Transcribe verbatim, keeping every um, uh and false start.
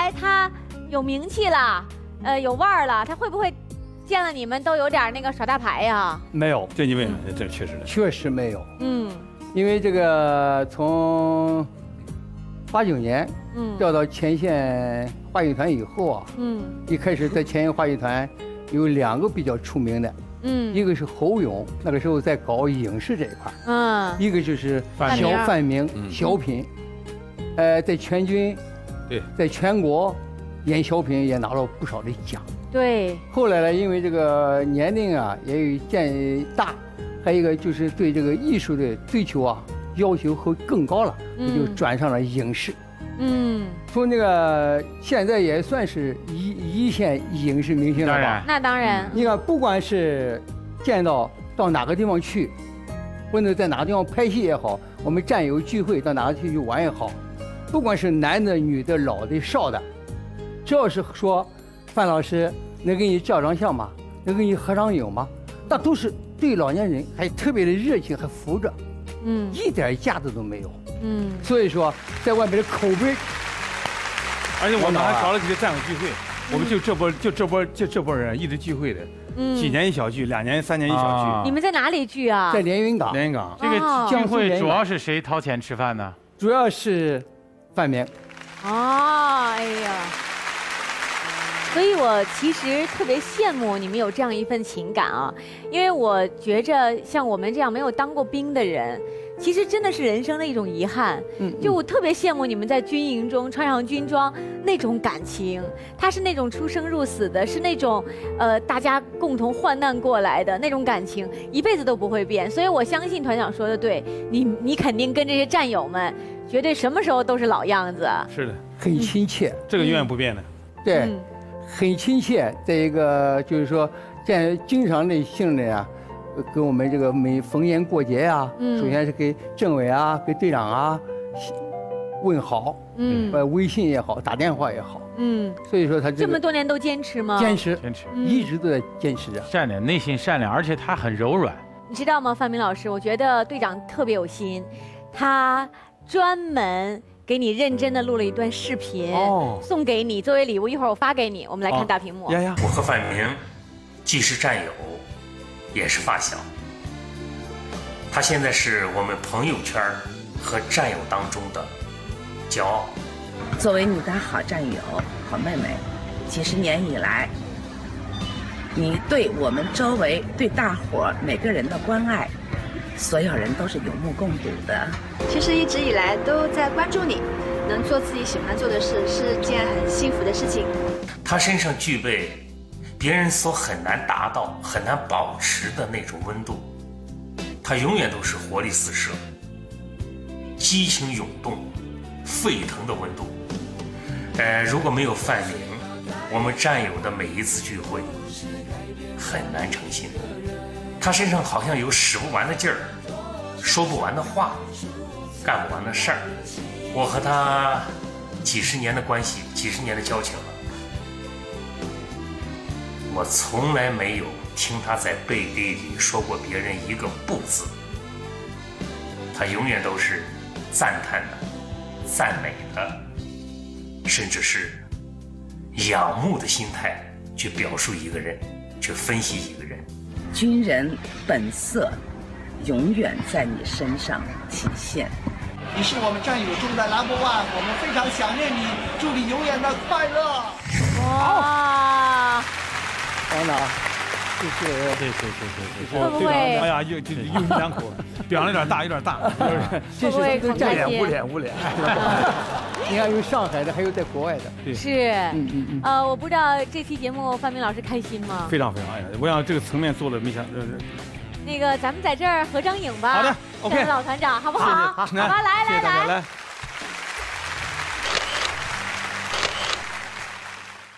来他有名气了，呃，有腕儿了，他会不会见了你们都有点那个耍大牌呀？ 没有， 这你问，这确实的， 确实没有。 嗯， 因为这个从八九年嗯调到前线话剧团以后啊， 嗯一开始在前线话剧团有两个比较出名的， 嗯一个是侯勇，那个时候在搞影视这一块， 嗯一个就是范明小范明嗯小品，呃，在全军， 对， 在全国演小品也拿了不少的奖。 对， 后来呢，因为这个年龄啊也有渐大，还有一个就是对这个艺术的追求啊要求会更高了，也就嗯转上了影视。 嗯， 从那个现在也算是一一线影视明星了吧当然？ 那当然， 你看，不管是见到到哪个地方去，或者在哪个地方拍戏也好，我们战友聚会到哪个地方去玩也好，不管是男的、女的、老的、少的，只要是说范老师能给你照张相吗？能给你合张影吗？那都是对老年人还特别的热情，还扶着， 嗯一点架子都没有。 嗯所以说，在外面的口碑， 而且我们还搞了几个战友聚会，我们就这波就这波就这波人一直聚会的， 嗯， 几年一小聚，两年三年一小啊你们在哪里聚啊？ 在连云港聚，，连云港。 这个哦聚会主要是谁掏钱吃饭呢？ 主要是范明。 哦，哎呀，所以我其实特别羡慕你们有这样一份情感啊，因为我觉着像我们这样没有当过兵的人，其实真的是人生的一种遗憾。 嗯， 就我特别羡慕你们在军营中穿上军装那种感情，它是那种出生入死的，是那种呃大家共同患难过来的那种感情，一辈子都不会变。所以我相信团长说的对，你你肯定跟这些战友们绝对什么时候都是老样子。 是的， 很亲切， 这个永远不变的。 对， 嗯很亲切。再一个就是说，这经常的性的呀，呃跟我们这个每逢年过节呀， 嗯首先是给政委啊、给队长啊问好， 嗯呃，微信也好，打电话也好。 嗯， 所以说他这这么个多年都坚持吗？ 坚持， 坚持嗯一直都在坚持着。 善良，内心善良，而且他很柔软。 你知道吗，范明老师？我觉得队长特别有心，他专门给你认真的录了一段视频， 哦送给你作为礼物，一会儿我发给你，我们来看大屏幕。 呀呀， 我和范明既是战友，也是发小。他现在是我们朋友圈和战友当中的骄傲。 作为你的好战友、好妹妹，几十年以来，你对我们周围、对大伙儿每个人的关爱，所有人都是有目共睹的。 其实一直以来都在关注你，能做自己喜欢做的事是件很幸福的事情。 他身上具备别人所很难达到、很难保持的那种温度，他永远都是活力四射、激情涌动、沸腾的温度。呃，如果没有范明，我们战友的每一次聚会很难成行。他身上好像有使不完的劲儿，说不完的话，干不完的事儿。我和他几十年的关系，几十年的交情了，我从来没有听他在背地里说过别人一个不字。他永远都是赞叹的、赞美的，甚至是仰慕的心态去表述一个人，去分析一个人。 军人本色永远在你身上体现。 你是我们战友中的 number one， 我们非常想念你，祝你永远的快乐。 哇， 王导，谢谢。 谢谢谢谢谢谢。 会不会哎呀，又就用你两口，表扬有点大，有点大。 这会不会是都战友很开心捂脸捂脸。 你看有上海的，还有在国外的。 是， 嗯嗯嗯。 呃，我不知道这期节目范明老师开心吗？ 非常非常，哎呀，我想这个层面做的没想，呃， 那个咱们在这儿合张影吧。 好的，OK 跟老团长好不好？ 谢谢好吧，来来来。 来。